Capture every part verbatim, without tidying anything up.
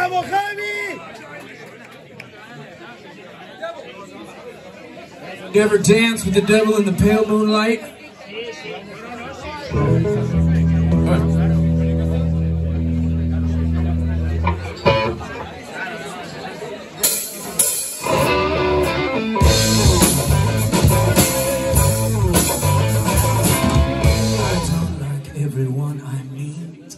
¡Vamos, Javi! You ever dance with the devil in the pale moonlight? Everyone I meet,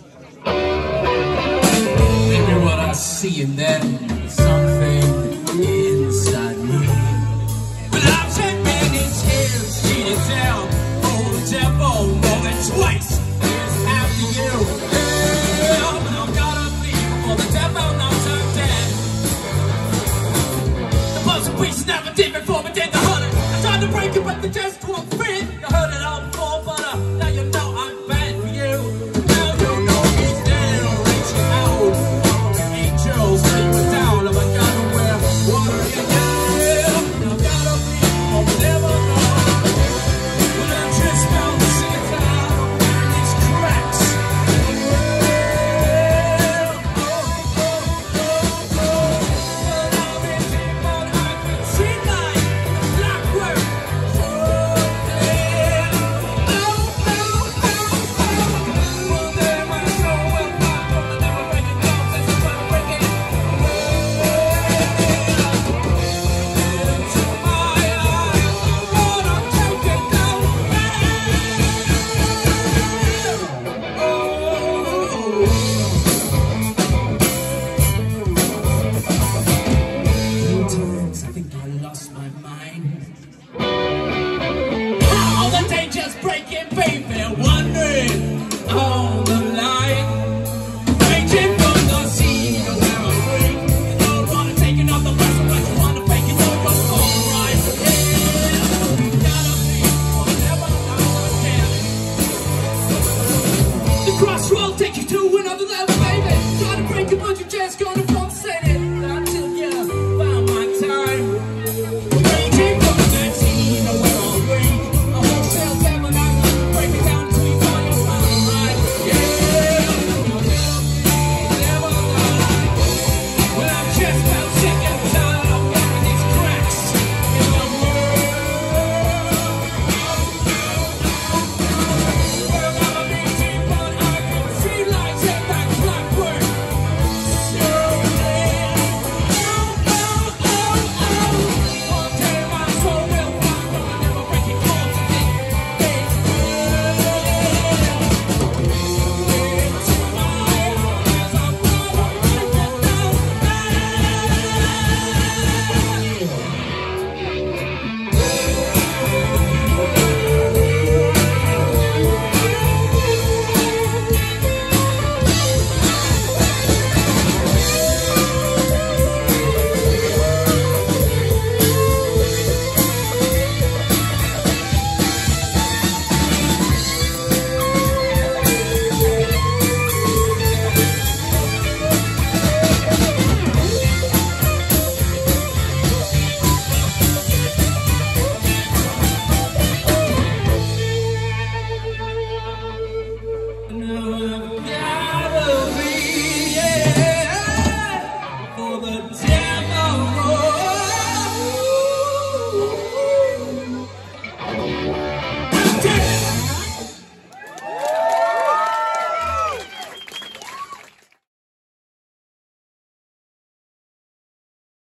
maybe what I see in them is something inside me. But I've taken many tears, cheated down, oh the devil more than twice. Here's after you, yeah, but I'm gonna leave for the devil knows I'm dead. The puzzle piece never did before, but did the hunter. I tried to break it, but they just won't fit. You heard it all before, but uh, now you know I'm bad. Crossroad take you to another level, baby. Gotta break it, but you just gonna